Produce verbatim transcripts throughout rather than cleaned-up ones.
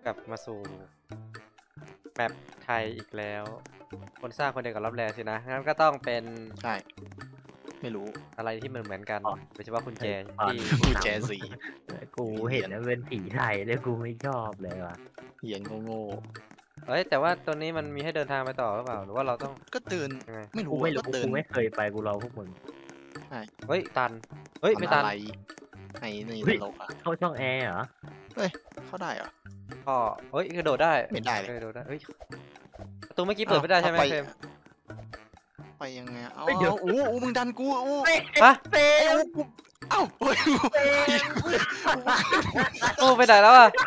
กลับมาสู่แมปไทยอีกแล้วคนสร้างคนเดียวกับรับแรงสินะงั้นก็ต้องเป็นใช่ไม่รู้อะไรที่มันเหมือนกันโดยเฉพาะกุญแจที่กุญแจสีกูเห็นแล้วเป็นผีไทยเลยกูไม่ชอบเลยว่ะเหียนโง่เอ้ยแต่ว่าตัวนี้มันมีให้เดินทางไปต่อหรือเปล่าหรือว่าเราต้องก็เดินไม่รู้ไม่รู้กูไม่เคยไปกูรอพวกมึงเฮ้ยตันเฮ้ยไม่ตันอะไรไอ้นี่ตลกอ่ะเข้าช่องแอร์เหรอเฮ้ยเข้าได้เหรออ๋อเฮ้ยกระโดดได้ไม่ได้เลยกระโดดได้เฮ้ยประตูเมื่อกี้เปิดไม่ได้ใช่ไหมเฟรมไปยังไงเอ้าโอ้โหมึงดันกูโอ้ฮะเฟรมเอ้าโอ้ยโอ้ไปไหนแล้วอ่ะ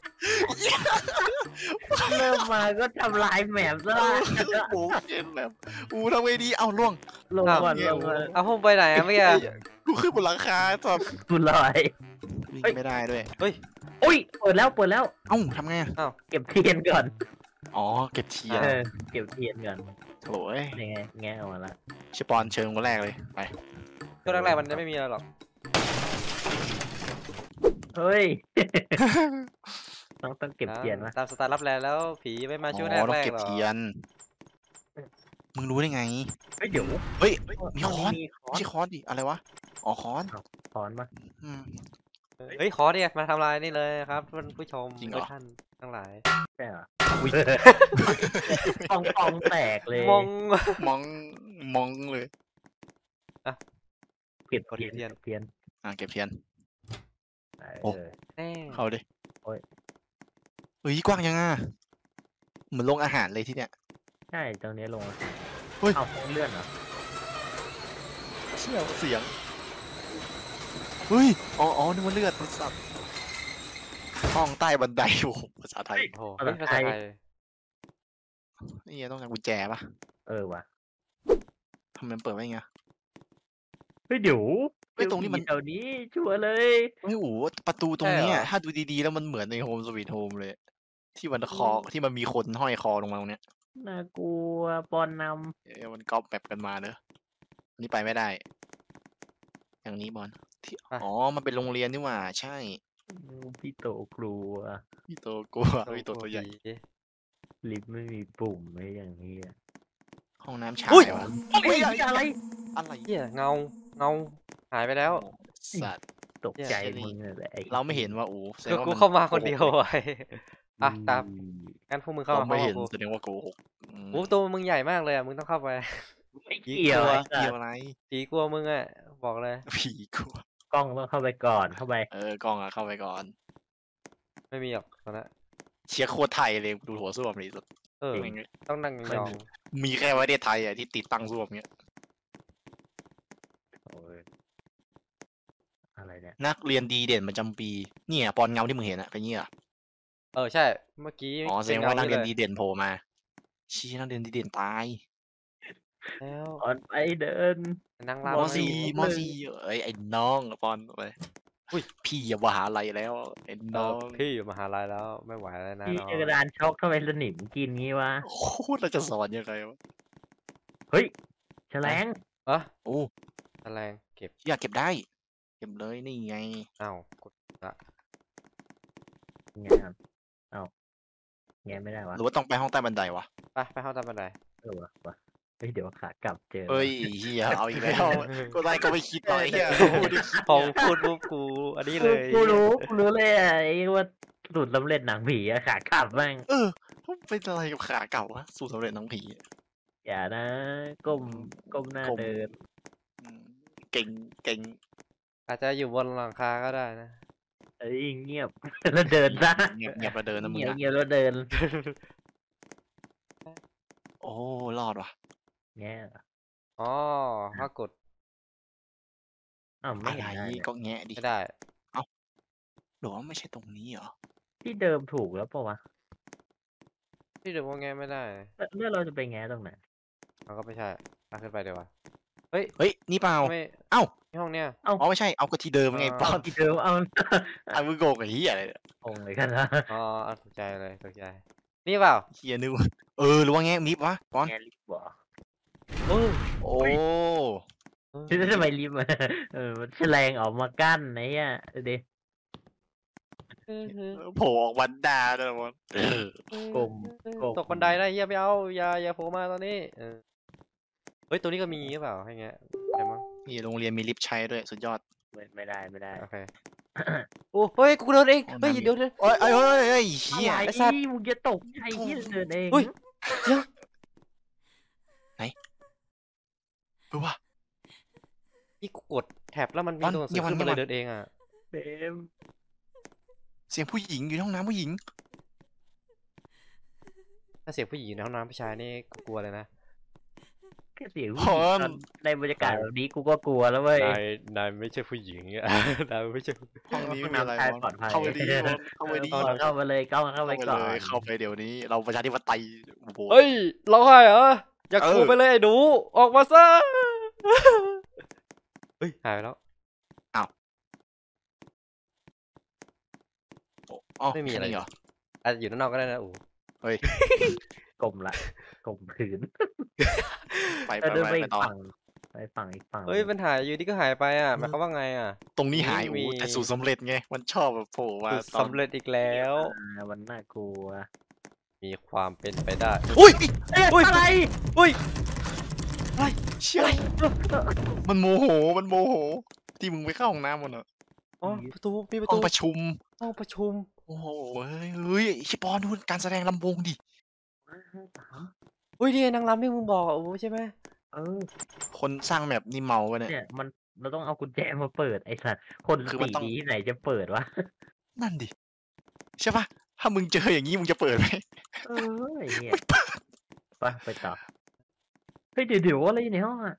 เริ่มมาก็ทำลายแมปซะแล้วโอ้เกมแบบอูทำไงดีเอาล่วงลงก่อนลงเอาพุ่งไปไหนเมื่อกี้กูขึ้นบนหลังคาตอนกูลอยวิ่งไม่ได้ด้วยเฮ้ยอุ้ยเปิดแล้วเปิดแล้วเอ้าทำไงเอ้าเก็บเทียนก่อนอ๋อเก็บเทียนเก็บเทียนก่อนโถ่ยยังไงแงะออกมาละชิปอนเชิญคนแรกเลยไปตัวแรกๆมันจะไม่มีอะไรหรอกเฮ้ยต้องต้องเก็บเทียนวะตามสไตล์รับแลแล้วผีไม่มาช่วยแรกๆหรอต้องเก็บเทียนมึงรู้ได้ไงเฮ้ยเดี๋ยวเฮ้ยมีค้อนไม่ใช่ค้อนดิอะไรวะอ๋อค้อนค้อนปะเฮ้ยขอเนี่ยมาทำลายนี่เลยครับท่านผู้ชมทุกท่านทั้งหลายใช่เหรอฟองฟองแตกเลยมองมองมองเลยอ่ะเก็บเทียนเทียนอ่ะเก็บเทียนโอ้เข้าดิโอ้ยเฮ้ยกว้างยังอ่ะเหมือนลงอาหารเลยที่เนี้ยใช่ตรงนี้ลงเฮ้ยเอาเลื่อนเหรอเสียงเสียงเฮ้ยอ๋ออ๋อนี่มันเลือดสัตว์ห้องใต้บันไดโอ้ภาษาไทยโอ้ภาษาไทยนี่ต้องการกุญแจปะเออวะทำไมเปิดไว้ไงเฮ้ยเดี๋ยวไอ้ตรงนี้มันแถวนี้ชัวร์เลยโอ้โหประตูตรงนี้ถ้าดูดีๆแล้วมันเหมือนในโฮมสวีทโฮมเลยที่มันคอที่มันมีคนห้อยคอลงมาตรงเนี้ยน่ากลัวปอนนำเอ้มันก๊อปแบบกันมาเนอะนี่ไปไม่ได้อย่างนี้บอลที่อ๋อมันเป็นโรงเรียนนี่หว่าใช่พี่โตกลัวพี่โตกลัวพี่โตตัวใหญ่ลิฟต์ไม่มีปุ่มไม่อย่างนี้ห้องน้ำชายวะเฮ้ยอะไรอะไรเนี่ยเงาเงาหายไปแล้วสัตว์ตกใจมึงเลยเราไม่เห็นว่าอูกูเข้ามาคนเดียวไว้อ่ะตามงั้นพวกมึงเข้ามาไม่เห็นแสดงว่าโกหกโอ้ตัวมึงใหญ่มากเลยอ่ะมึงต้องเข้าไปไม่เกี่ยวเกี่ยวอะไรผีกลัวมึงอ่ะบอกเลยผีกลัวกล้องต้องเข้าไปก่อนเข้าไปเออกล้องอะเข้าไปก่อนไม่มีหรอกตอนนั้นเชียร์โคตรไทยเลยดูหัวส้วมนี่สุดเออต้องนั่งยองมีแค่ประเทศไทยอ่ะที่ติดตั้งส้วมเนี้ยอะไรเนี่ยนักเรียนดีเด่นประจำปีเนี่ยปอนเงาที่มึงเห็นอะเป็นเงี้ยเออใช่เมื่อกี้อ๋อแสดงว่านักเรียนดีเด่นโผล่มาชี้นักเรียนดีเด่นตายแล้วปอนไปเดินนั่งรามอสี่มอสี่เอ้ยไอ้น้องปอนไปอุ้ยพี่อย่ามหาลัยแล้วไอ้น้องพี่อยู่มหาลัยแล้วไม่ไหวแล้วนะพี่กระดานช็อกทำไมสนิมกินงี้วะโคตรเราจะสอนยังไงวะเฮ้ยแฉลงอ่ะโอ้แฉลงเก็บอยากเก็บได้เก็บเลยนี่ไงอ้าวกดละไงครับอ้าวไงไม่ได้วะหรือว่าต้องไปห้องใต้บันไดวะไปไปห้องใต้บันไดเออวะวะเฮ้ยเดี๋ยวขากลับเจอเฮ้ยเฮียเอาอีกแล้วก็ได้ก็ไม่คิดหน่อยเฮียพอพูดปุ๊บกูอันนี้เลยกูรู้กูรู้เลยไอ้ว่าสูตรสำเร็จหนังผีอะขากลับบ้างเออเป็นอะไรกับขาเก่าวะสูตรสำเร็จหนังผีอย่านะก้มก้มหน้าเดินเก่งเก่งอาจจะอยู่บนหลังคาก็ได้นะเอ้ยเงียบแล้วเดินซะเงียบเงียบแล้วเดินนะมึงเงียบเงียบแล้วเดินโอ้รอดว่ะแง่อ๋อถ้ากดอ้าวไม่ได้ก็แงะดิไม่ได้เอ้าหรือว่าไม่ใช่ตรงนี้เหรอที่เดิมถูกแล้วปะวะที่เดิมว่าแงะไม่ได้เมื่อเราจะไปแงะตรงไหนมันก็ไม่ใช่มาขึ้นไปเดี๋ยววะเฮ้ยเฮ้ยนี่เปล่าเอ้าที่ห้องเนี้ยเอ้าอ๋อไม่ใช่เอาก็ที่เดิมไงปอนที่เดิมเอาเอามือโกงไอ้เหี้ยอะไรโกงเลยกันนะอ๋อตกใจเลยตกใจนี่เปล่าเหี้ยนึกว่าเออหรือว่าแงะมิฟวะปอนแงะลิฟต์วะโอ้โอ้ที่จะทำไมลิฟต์เออมันแฉลงออกมากั้นไอ้เหี้ยดิโผล่ออกวันดาเลยมอนเออกลมกลมตกบันไดได้เฮียไม่เอาอย่าอย่าโผล่มาตอนนี้เออเฮ้ยตัวนี้ก็มีหรือเปล่าให้เงี้ยใช่มั้งนี่โรงเรียนมีลิฟต์ใช้ด้วยสุดยอดไม่ไม่ได้ไม่ได้โอเคโอ้เฮ้ยกูเดินเองเฮ้ยเดี๋ยวเดี๋ยวโอ้ยเอ้ยเอ้ยเอ้ยเฮียอะไรไอ้สัตว์มึงจะตกใจที่เดินเองเฮ้ยเดี๋ยวเออว่ะนี่กูกดแท็บแล้วมันมีวันตัวหนังสืเงีอยบวันขึ้นมาเลยเงียบวันเดินเองอ่ะเต็มเสียงผู้หญิงอยู่ในห้องน้ำผู้หญิงถ้าเสียงผู้หญิงในห้องน้ำผู้ชายนี่กูกลัวเลยนะแค่เสียงพผู้หญิงอนตอนในบรรยากาศแบบนี้กูก็กลัวแล้วเว้ยนายนายไม่ใช่ผู้หญิงอ่ะ นายไม่ใช่ห้องนี้ห้องมีอะไรน้ำชายมอนปลอดภัยเข้าไปดีมอนเข้าไปดีก่อนเข้ามาเลยเข้าเข้าเข้าไปไปก่อเลนยเข้าไปเดี๋ยวนี้ เราประชาธิปไตยโอ้โหเฮ้ยร้องไห้เหรออยากเออกูไปเลยไอ้หนูออกมาซะเฮ้ยหายไปแล้วอ๋อไม่มีอะไรแค่นี้เหรออาจจะอยู่ด้านนอกก็ได้นะอู๋เฮ้ยกลมละกลมผืนไปไปแล้วเดินไปไปไปอีกต่อฝั่งไปฝั่งอีกฝั่งเฮ้ยมันหายอยู่ดีก็หายไปอ่ะหมายความว่าไงอ่ะตรงนี้หายมีโอ้แต่สูตรสำเร็จไง มันชอบแบบโผล่มาคือตอนสำเร็จอีกแล้วอ่ามันน่ากลัวมีความเป็นไปได้อุ้ยเอ๊ะอุ้ยอะไรอุ้ยเชี่ยมันโมโห มันโมโห ที่มึงไปเข้าห้องน้ำมันเหรออ๋อประตูมีประห้อตูงประชุมห้องประชุมโอ้โหเฮ้ยเฮ้ยไอ้ชิปอนดูการแสดงลำวงดิสามอุ้ยนี่ไงนางรำที่มึงบอกอ่ะอู๋ใช่ไหมเออคนสร้างแบบนี่เมาปะเนี่ยเนี่ยมันเราต้องเอากุญแจมาเปิดไอ้สัตว์คนคือมันสีต้องดีที่ไหนจะเปิดวะนั่นดิ ใช่ปะถ้ามึงเจออย่างนี้มึงจะเปิดไหมเออไอ้เนี่ยไปไปต่อเฮ้ยเดี๋ยวเดี๋ยวอะไรอยู่ในห้องอ่ะ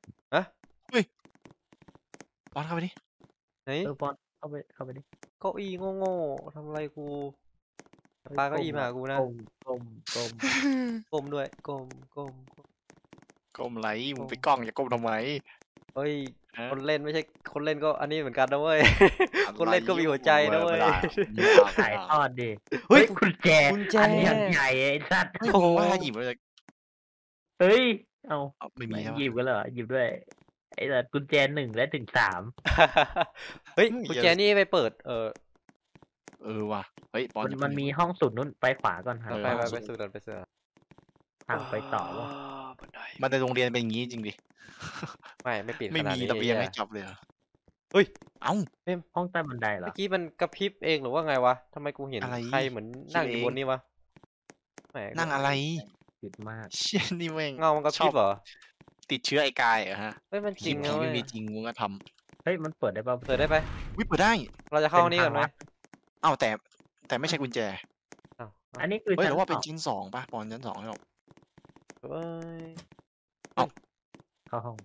ปอนเข้าไปดิไหนเออปอนเข้าไปเข้าไปดิเก้าอี้โง่ๆทำอะไรกูปาเก้าอี้มาหากูนะกลมกลมกลมก้มด้วยก้มก้มก้มก้มไหลมึงไปกล้องอย่าก้มทำไมเฮ้ยฮะคนเล่นไม่ใช่คนเล่นก็อันนี้เหมือนกันนะเว้ย คนเล่นก็มีหัวใจนะเว้ยถ่ายทอดดิเฮ้ยกุญแจกุญแจอันนี้อันใหญ่ไอ้สัตว์เฮ้ยมึงว่าหยิบมาจากเฮ้ยเอาเอาไม่มีใช่หยิบปะกันเหรอหยิบด้วยไอ้สัตว์กุญแจหนึ่งและถึงสามเฮ้ยอืมกุญแจนี่ไปเปิดเออเออว่ะเฮ้ยปอนมันอย่ามันเพิ่งมีห้องสุดนู้นไปขวาก่อนครับเออไปไปห้องสุไปดสู่ดันไปสู่ดันทางไปต่อวะบันไดมันในโรงเรียนเป็นอย่างนี้จริงดิไม่ไม่ปิดไม่ขนาดมีนี้ระเบียงให้ไอ้จับเลยเหรอเฮ้ยเอ้าห้องใต้บันไดเหรอเมื่อกี้มันกระพริบเองหรือว่าไงวะทำไมกูเห็นอะไรใครเหมือนนั่งอยู่คิดเองบนนี่วะแหมนั่งอะไรผิดมากเชี่ยนี่แม่งเงามันกระพชริอบบ เหรอติดเชื้อไอ้กายเหรอฮะเฮ้ยมันจริผีงผีนะเว้ไม่ยมีจริงมึงก็ทเฮ้ยมันเปิดได้ป่ะเปิดได้ไปำวิเปิดได้เราจะเข้าห้องนี้ก่อนไหมเป็นทางลัดเอ้าแต่แต่ไม่ใช่กุญแจอ้าวอันนี้คือเฮ้ยชั้นแต่ว่าเป็นสองชิ้นสองป่ะปอนชั้นสองใช่หรอเฮ้ยเข้าห้อง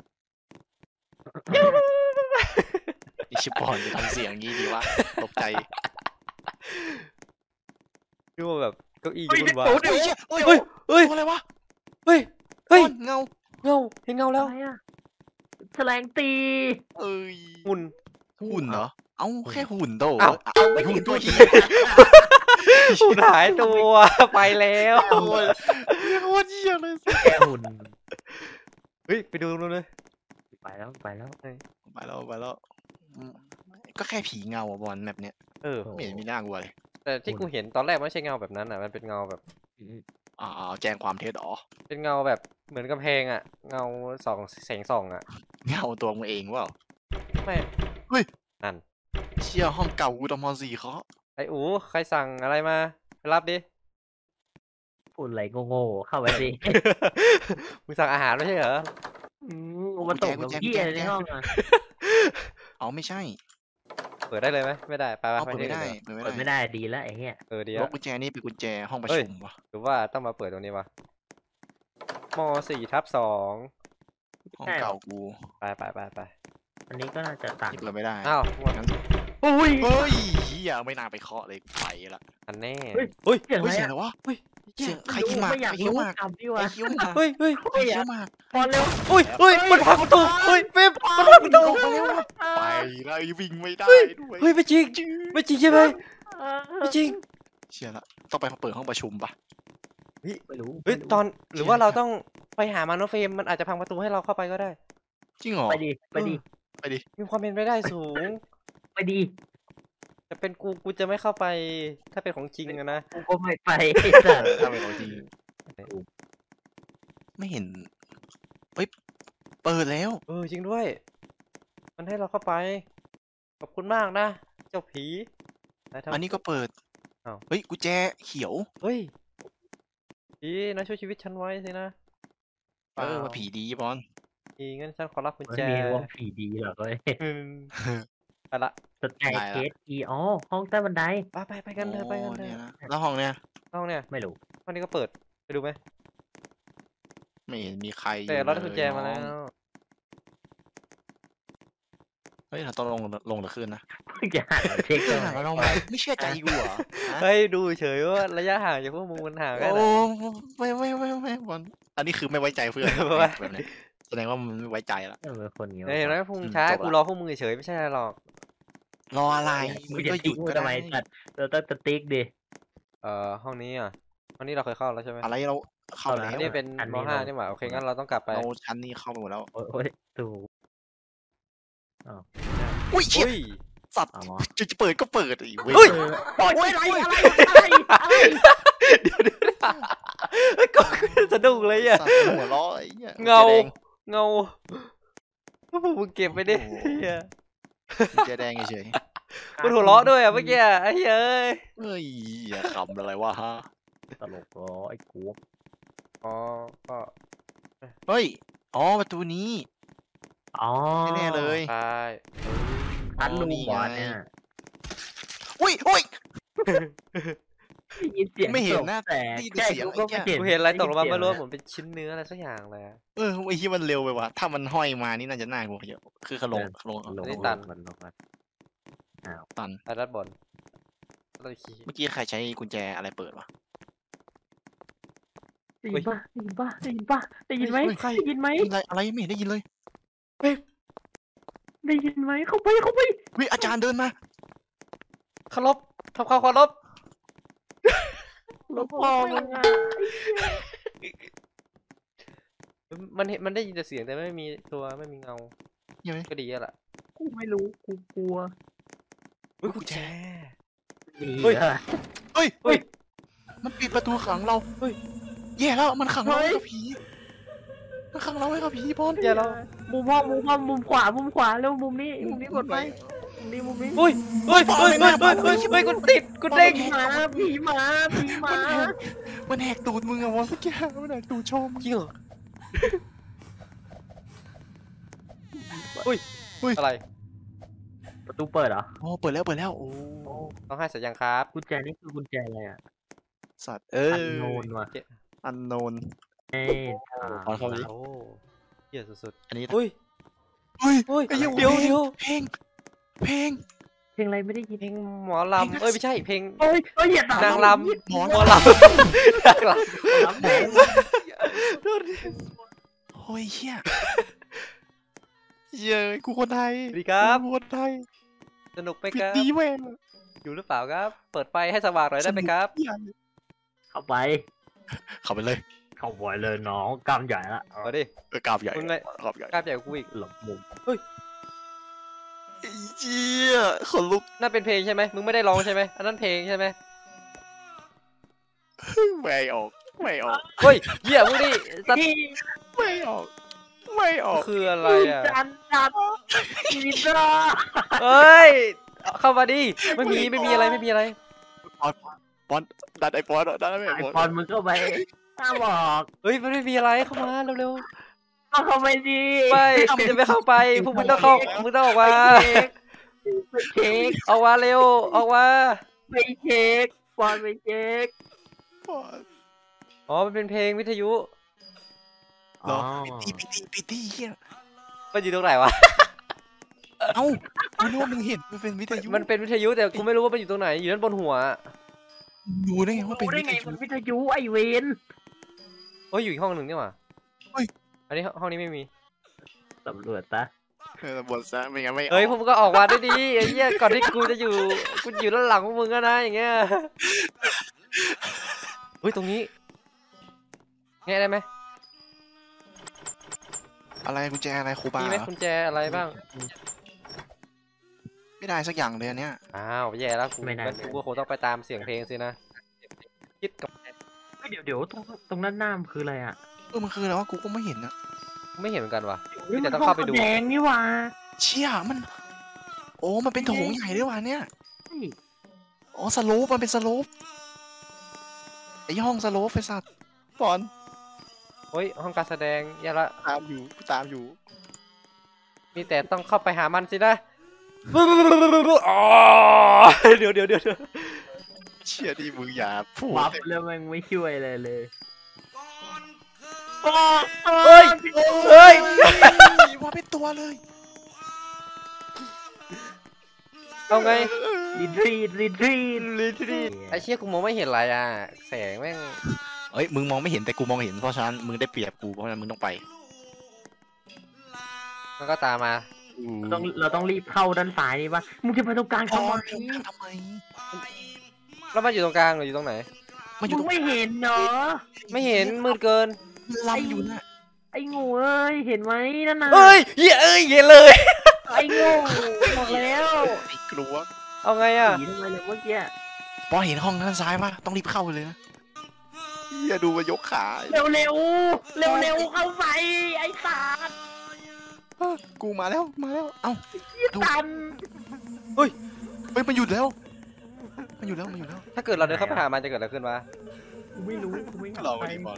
ไอชิปอนจะทำเสียงอย่างนี้ดีวะตกใจดูว่าแบบเก้าอี้เฮ้ยยุ่นวายโอ้เฮ้ยเชี่ยเฮ้ยเฮ้ยเฮ้ยตัวอะไรวะเฮ้ยเฮ้ยปอนเงาเงาเห็นเงาแล้วอะไรอะแฉลงตีเอ้ยหุ่นหุ่นเหรอ เอ้าแค่หุ่นโตอ้าวเอาไม่หุ่นตัวเหี้ยหุ่นหายตัวไปแล้วโอ้ยเรียกว่าเหี้ยเลยแค่หุ่นเฮ้ยไปดูนู่นเลยไปแล้วไปแล้วไปแล้วไปแล้วอืมก็แค่ผีเงาอะบอลแบบเนี้ยเออไม่เห็นมีน่ากลัวเลยแต่ที่กูเห็นตอนแรกไม่ใช่เงาแบบนั้นอ่ะมันเป็นเงาแบบอ่าเอาแจ้งความเท็จอ๋อเป็นเงาแบบเหมือนกำแพงอ่ะ เงาส่องแสงส่องอ่ะเงาตัวมึงเองว่าไม่เฮ้ยนั่นเชี่ยห้องเก่ากูตอนมสี่เขาไอ้อูใครสั่งอะไรมาไปรับดิพูดอะไรโง่ๆเข้าไปสิมึงสั่งอาหารไม่ใช่เหรออืมอุบัติเหตุเหี้ยในห้องอ่ะอ๋อไม่ใช่เปิดได้เลยไหมไม่ได้ไปไปเอาไปเปิดไม่ได้ที่อื่นเปิดไม่เปิดไม่ได้ได้ดีแล้วไอ้เหี้ยเออดีรอะถกุญแจนี่เป็นกุญแจห้องประเฮ้ยชุมวะหรือว่าต้องมาเปิดตรงนี้วะมสี่ทับสองห้องเก่ากูไปไปไปไปอันนี้ก็น่าจะต่างหยิบเลยไม่ได้อ้าวงั้นอุ้ยเฮ้ยเฮียไม่น่าไปเคาะเลยไปละอันแน่เฮ้ยเฮ้ยเสียงอะเฮ้ยไรเสียงอะอะไรวะเฮ้ยเสียงใครกินหมากไม่อยากใครเคี้ยวรู้หมากทำดีใครวะเคี้ยวหมากเฮ้ยเฮ้ยใครเคี้ยวหมากพอเร็วเฮ้ยเฮ้ยมันพังประตูเฮ้ยเป๊ปมันพังประตูไปแล้ววิ่งไม่ได้ด้วยเฮ้ยไม่จริงไม่จริงใช่ไหมไม่จริงเชียละต้องไปเปิดห้องประชุมปะไม่รู้เฮ้ยตอนหรือว่าเราต้องไปหามาโนเฟรมมันอาจจะพังประตูให้เราเข้าไปก็ได้จริงเหรอไปดิไปดิไปดิมีความเป็นไปได้สูงไปดิแต่เป็นกูกูจะไม่เข้าไปถ้าเป็นของจริงอะนะกูก็ไม่ไปสัตว์ถ้าเป็นของจริงไม่เห็นเฮ้ยเปิดแล้วเออจริงด้วย มันให้เราเข้าไปขอบคุณมากนะเจ้าผีนายทำอันนี้ก็เปิดอ้าวเฮ้ยกุญแจเขียวเฮ้ยผีนะช่วยชีวิตฉันไว้สินะเออว่าผีดีบอลผีงั้นฉันขอรับกุญไม่แจมีว่าผีดีหรอกเลยอืมไปละสแตนเคสอีอ๋อห้องใต้บันไดไปไปไปกันเถอะไปกันเถโอ้อะยนะแล้วห้องเนี้ยห้องเนี่ยไม่รู้ห้องนี้ก็เปิดไปดูไหมไม่เห็นมีใครอยู่แต่เราได้กุญแจลยมาแล้วน้องเฮ้ยเราต้องลงลงหรือขึ้นนะอย่าหาเช็คเอเลอย เราลงมาไม่เชื่อใจกูเหรอฮะเฮ้ยดูเฉยว่าระยะห่างจากพวกมึงมันห่างแค่ไหนโอ้ไม่ไม่ไม่ไม่บอลอันนี้คือไม่ไว้ใจเพื่อนไม่ไว้แบบเนี้ยแสดงว่ามันไม่ไว้ใจละเออเป็นคนอย่างงี้เฮ้ยเห็นไหมพวกมึงอืมช้าจบละกูรอพวกมึงเฉยๆไม่ใช่อะไรหรอกรออะไรมึมึงงจะก็หทิ้ยุงดกูก็ทำไมได้สัตว์เราต้องสติ๊กดิเอ่อห้องนี้อ่ะห้องนี้เราเคยเข้าแล้วใช่ไหมอะไรเราเข้าเข้าแล้แล้วอันวนี้เป็นอันมนี้ห้าเรานี่หว่าโอเคงั้นเราต้องกลับไปเราชั้นนี้เข้าไปหมดแล้วโอ้ยโอ้ยถูกอุ้ยเชี่ยอุ้ยสัตว์เอามาจะจะเปิดก็เปิดอีกเว้ยเฮ้ยโอ้ยอะไรอะไรอะไรอะไรเดี๋ยวเดี๋ยวเฮ้ยก็สะดุ้งเลยอ่ะสัตว์หัวล้อไอ้หี้ยเงากุญแจแดงเงาพวกมึงเก็บไปดิโอ้โหเหี้ยกุญแจแดงเฉยมันหัวเราะด้วยอ่ะเมื่อกี้อ่ะไอ้เฮ้ยๆเฮ้ยอย่าขำอะไรวะฮะตลกเหรอไอ้กูอ๋อก็เฮ้ยอ๋อประตูนี้อ๋อแน่ๆเลยใช่ทันลุงนี่บอไงลเนี่ยอุ้ยอุ้ยได้ยินเสียงไม่เห็นนะแต่ได้ยินใช่เสียงกูก็ไม่ไอ้เหี้ยเห็นกูเห็นอะไรตกลงมาไม่รู้ด้ยินเหมือนเป็นชิ้นเนื้ออะไรสักอย่างเลยอะเออไอ้ที่มันเร็วไปว่ะถ้ามันห้อยมานี่น่าจะน่ากลัวเยอะคือเขาลงลงเสียงลงนี่ลตังนมันลงมันตันไอ้ด้านบนเราขี่เมื่อกี้ใครใช้กุญแจอะไรเปิดวะได้ยินปะได้ยินปะได้ยินปะได้ยินไหมเฮ้ยใครได้ยินไหมอะไรอะไรไม่เห็นได้ยินเลยได้ยินไหมเข้าไปเข้าไปเฮ้ยอาจารย์เดินมาเคารพทำความเคารพหลบพองอ่ะมันเห็นมันได้ยินแต่เสียงแต่ไม่มีตัวไม่มีเงายังไงก็ดีแล้วล่ะกูไม่รู้กูกลัวอุ้ยกุญแจดีเฮ้ยอะเฮ้ยเฮ้ยมันปิดประตูขังเราเฮ้ยแย่แล้วมันขังเราไว้กับผีมันขังเราไว้กับผีบอลเดี๋ยวเรามุมห้องมุมห้องมุมขวามุมขวาแล้วมุมนี้มุมนี้กดไปมุมนี้มุมนี้อุ้ยเฮ้ยเฮ้ยเฮ้ยเฮ้ยเฮ้ยเฮ้ยกูติดกูเด้งผีหมาผีหมาผีหมามันแหกตูดมึงอะวะเมื่อกี้มันแหกตูดชมจริงเหรออุ้ยอุ้ยอะไรประตูเปิดเหรออ๋อเปิดแล้วเปิดแล้วโอ้ต้องให้สัญญาณครับกุญแจนี่คือกุญแจอะไรอ่ะสัตว์เออัอนโนนว่ะอันโนนเอ้ยขอเข้าไปดิโอ้เหี้ยสุดอันนี้ๆอุ้ยเฮ้ยอุ้ยไอ้เหี้ยเดี๋ยวเพลงเดี๋ยวเพลงเพลงเพลงอะไรไม่ได้ยินเพลงหมอลำเอ้ยไม่ใช่เพลงโอ้ยโอ้ยอย่าตามนางลหมอำหมอลำนางลลำเพลงำโทษทีโอ้ยเฮียเย้ยกูคนไทยสวัสดีครับกูคนไทยสนุกไหมปิคดรับดีแม่งอยู่หรือเปล่าครับ เปิดไฟให้สว่างหน่อยได้ไหมครับใหญ่เข้าไปเข้าไปเลยเข้าไปเลยน้องกล้ามใหญ่ละเอาดิเออกราบใหญ่มึงเลยกราบใหญ่กล้าใหญ่กว่ากูอีกหลบมุมไอ้เจี๊ยขนลุกนั่นเป็นเพลงใช่ไหมมึงไม่ได้ร้องใช่ไหมอันนั้นเพลงใช่ไหมไม่ออกไม่ออกเฮ้ยเหี้ยมึงดิสัตว์นี่ไม่ออกไม่ออกคืออะไรอ่ะจันจันมีดาเอ้ยเข้ามาดิไม่มีไม่มีอะไรไม่มีอะไรปอนดันไอปอนดันไอไอปอนพอนมึงเข้าไปห้ามบอกเฮ้ยมันไม่มีอะไรเข้ามาเร็วเอาเข้าไปดิๆไม่มึงจะไม่เข้าไปพวกมึงต้องเข้ามึงต้องออกมาไปเช็คออกมาเร็วออกมาไปเช็คพอนไปเช็คปอนอ๋อมันเป็นเพลงวิทยุเหรอปิดดีปิดดีปิดดีเฮียมันอยู่ตรงไหนวะเอ้ากูนึกว่ามึงเห็นมันเป็นวิทยุมันเป็นวิทยุแต่กูไม่รู้ว่ามันอยู่ตรงไหนอยู่ด้านบนหัวดูได้ไงว่าเป็นรู้ได้วิทไงยุมันวิทยุไอเวนโอ้ยอยู่อีกห้องหนึ่งนี่หว่าเฮ้ยอันนี้ห้องนี้ไม่มีตำรวจตะเออบทซะไม่งั้นไม่ออกเฮ้ยพวกมึงก็ออกมาได้ดีไอ้เหี้ยก่อนที่กูจะอยู่กูอยู่ด้านหลังพวกมึงอะนะอย่างเงี้ยเฮ้ยตรงนี้แง่ได้ไหมอะไรกุญแจอะไรครูบามีไหมกุญแจอะไรบ้างไม่ได้สักอย่างเลยอันเนี้ยอ้าวแย่แล้วกูไม่ได้งั้นกูก็คงต้องไปตามเสียงเพลงสินะคิดกับเฮ้ยเดี๋ยวเดี๋ยวตรงตรงด้านหน้ามันคืออะไรอ่ะเออมันคืออะไรวะกูก็ไม่เห็นนะไม่เห็นเหมือนกันว่ะฮ้ยแต่มันต้องเข้าไปดูห้แสดงนี่หว่าเชี่ยมัน โอ้มันเป็นโถงใหญ่ด้วยวะเนี่ยเฮ้ยอ๋อสโลปมันเป็นสโลปไอ้ห้องสโลปไอ้สัตว์บอลเฮ้ยห้องการแสดงแย่ละตามอยู่กูตามอยู่มีแต่ต้องเข้าไปหามันสินะอ๋อเดี๋ยวเดี๋ยวเดี๋ยวเดี๋ยวเชี่ยที่มึงอย่าพูดวับแล้วมันไม่ช่วยอะไรเลยเฮ้ยเฮ้ยว่าเป็นตัวเลยเอาไงรีทรีทรีทรีทรีทรีทไอเชี่ยกูมองไม่เห็นอะไรอ่ะแสงแม่งเอ้ยมึงมองไม่เห็นแต่กูมองเห็นเพราะฉะนั้นมึงได้เปรียบกูเพราะฉะนั้นมึงต้องไปมันก็ตามมาเราต้องเราต้องรีบเข้าด้านซ้ายนี่ปะมึงจะไปตรงกลางอ๋อทำไมทำไมแล้วมันอยู่ตรงกลางหรืออยู่ตรงไหนมันอยู่มึตรง งไม่เห็นเนาะไม่เห็นมืดเกินลำอยู่น่ะไอ้งูเอ้ยเห็นไหมนั่นน่ะเฮ้ยเหี้ยเอ้ยเห็นเลยไอ้งูบอกแล้วไอ้กลัวเอาไงอ่ะผีทำไมเลยเมื่อกี้พอเห็นห้องด้านซ้ายปะต้องรีบเข้าไปเลยนะเฮียดูมายกขาเร็วเร็วเร็วเร็วๆเข้าไปไอ้สารเอ้อกูมาแล้วมาแล้วเอ้า ดูตันเฮ้ยมันหยุดแล้วมันหยุดแล้วมันหยุดแล้วถ้าเกิดเราเดินเข้าไปหามันจะเกิดอะไรขึ้นวะกูไม่รู้กูไม่อยากเราไปไปบอล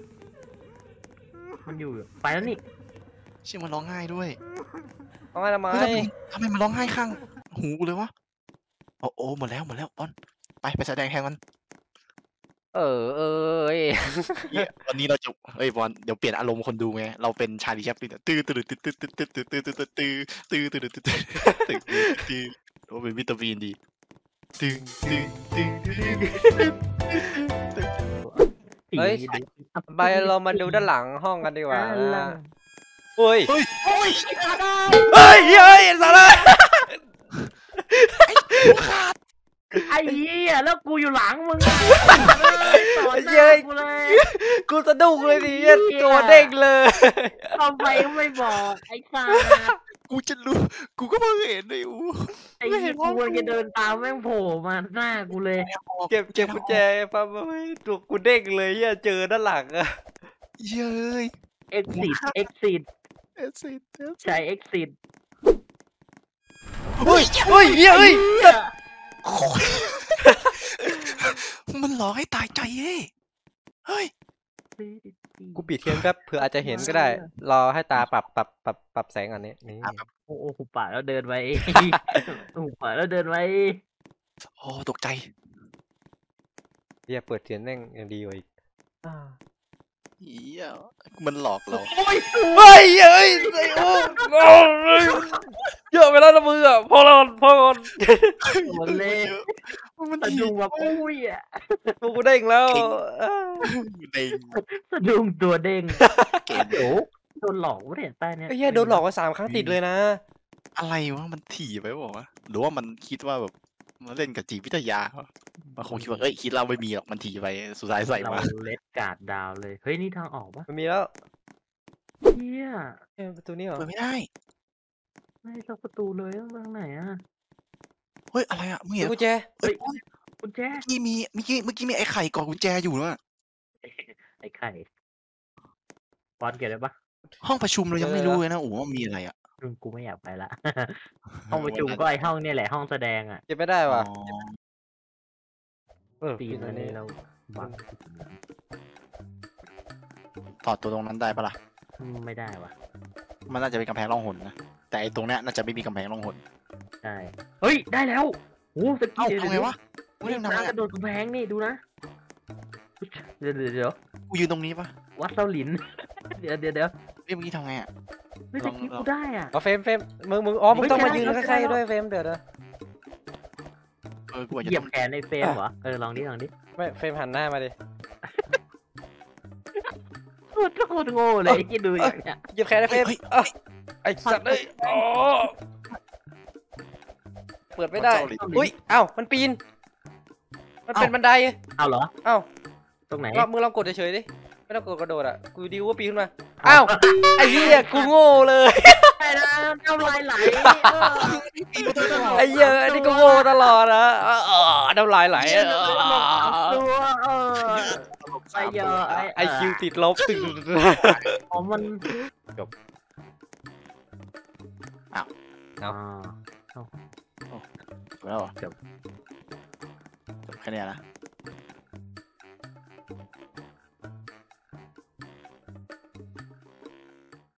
มันอยู่ไปแล้วนี่เชื่อมันร้องไห้ด้วยเอาไงทำไมเฮ้ยทำไมทำไมมันร้องไห้ข้างหูกูเลยวะโอ้โอ้หมดแล้วหมดแล้วบอลไปไปแสดงแทนมันเออเอ้ยเหี้ยวันนี้เราจะเอ้ยบอลเดี๋ยวเปลี่ยนอารมณ์คนดูไงเราเป็นชาลีแชปลินอะตื้อตื้อตื้อตื้อตื้อตื้อตื้อตื้อตื้อตื้อตื้อตื้อตื้อตื้อตื้อตื้อเราเป็นวิตามินดีตื้อตื้อตื้อตื้อเฮ้ยผีไปเรามาดูด้านหลังห้องกันดีกว่าด้านหลังเฮ้ยเฮ้ยโอ้ยไอ้ตาดาเฮ้ยเฮ้ยสาระไอ้เหี้ยแล้วกูอยู่หลังมึงอะต่อหน้ากูเลยกูสะดุ้งเลยดิตัวเด้งเลยเข้าไปก็ไม่บอกไอ้สารกูจะรู้กูก็เพิ่งเห็นเลยอูไอ้เหี้ยกูจะเดินตามแม่งโผล่มาหน้ากูเลยเก็บเก็บกุญแจปั๊บเฮ้ยตัวกูเด้งเลยเฮียเจอด้านหลังอะเย้ย exit exit เอสซีเอสใช้ exit เฮ้ยเฮ้ยเฮ้ยเฮ้ยโอ้ยมันหลอกให้ตายใจเฮ้ยเฮ้ยกูปิดเทียนแป๊บเผื่ออาจจะเห็นก็ได้ รอให้ตาปรับปรับปรับปรับแสงอันนี้นี่โอ้โหหุบปากแล้วเดินไป หุบปากแล้วเดินไปโอ้ตกใจเฮียเปิดเทียนแม่งยังดีกว่าอีกเหี้ยมันหลอกเราโอ้ยเฮ้ยเฮ้ยไอ้โอ้ยเยอะไปแล้วนะมืออ่ะพอแล้วพอก่อนหมดเลยมันสะดีดุ้งแบบอุ้ยอ่ะพวกกูเด้งแล้วเด้งสะดุ้งตัวเด้งเก่งโอ้โดนหลอกวะเนี่ยใต้เนี่ยไอ้เหี้ยโดนหลอกมาสามครั้งติดเลยนะอะไรวะมันถี่ไปบอกว่าวะหรือว่ามันคิดว่าแบบมันเล่นกับจิตวิทยาวะมันคงคิดว่าเอ้ยคิดเราไม่มีหรอกมันถี่ไปสุดท้ายใส่เรามาเลดการ์ดดาวเลยเฮ้ยนี่ทางออกปะมันมีแล้วเฮียเอ้ยประตูนี้เหรอเปิดไม่ได้ไม่สักประตูเลยต้องทางไหนอ่ะเฮ้ยอะไรอ่ะมึงเห็นกุญแจเฮ้ยกุญแจเมื่อกี้มีเมื่อกี้เมื่อกี้มีไอ้ไข่กอดกุญแจอยู่นะไอ้ไข่บอลเก็บได้ปะห้องประชุมเรายังไม่รู้เลยนะโอ้ว่ามีอะไรอ่ะอืมกูไม่อยากไปละ ห้องประชุมก็ไอห้องเนี่ยแหละห้องแสดงอ่ะเก็บไม่ได้ว่ะอ๋อเออตีปิดนอัอันนนี้นี้เราบังถอดตัวตรงนั้นได้ปะล่ะอืมไม่ได้วะมันน่าจะเป็นกำแพงร่องหนนะแต่ไอ้ตรงเนี้ยน่าจะไม่มีกำแพงร่องหนใช่เฮ้ยได้แล้วโอ้สกีเอ้าเดี๋ยวทำไงวะเดี๋ยวไม่นี่ได้ทำไงน้ากอะระโดดกำแพงนี่ดูนะเดี๋ยวเดี๋ยวเดี๋ยวกูยืนตรงนี้ปะวัดเซาหลิน เดี๋ยวเดี๋ยวเดี๋ยวเรียกเมื่อกี้ทำไงอ่ะไม่สกีกูได้อ่ะเอาเฟรมเฟรมมึงมึงอ๋อมึงเฮ้ยต้องมาได้ยืนแล้วใกล้ได้แล้วๆด้วยเฟรมเดี๋ยวนะเออกูอาจจะเหยียบต้องแขนในเฟรมเหรอเออลองดิลองดิไม่เฟรมหันหน้ามาดิโคตรโคตรโง่เลยคิดดูอย่างเงี้ยหยิบแขนไอ้เฟรมเอ้าไอ้สัตว์เลยอ๋อเปิดไม่ได้อุ้ยเอ้ามันปีน มันเป็นบันไดเอาเหรอเอ้าตรงไหนลองมึงลองกดเฉยๆดิไม่ต้องกดกระโดดอ่ะกูดิวว่าปีนขึ้นมาอ้าวไอ้เหี้ยกูโง่เลยไอ้นะน้ำลายไหลเออไอ้เหี้ยอันนี้ก็โง่ตลอดนะเออน้ำลายไหลเออตัวเออไอ้เยอะไอ้ไอคิวติดลบตึงอ๋อมันจบอ้าวเอาจบแล้วเหรอจบจบแค่เนี้ยนะ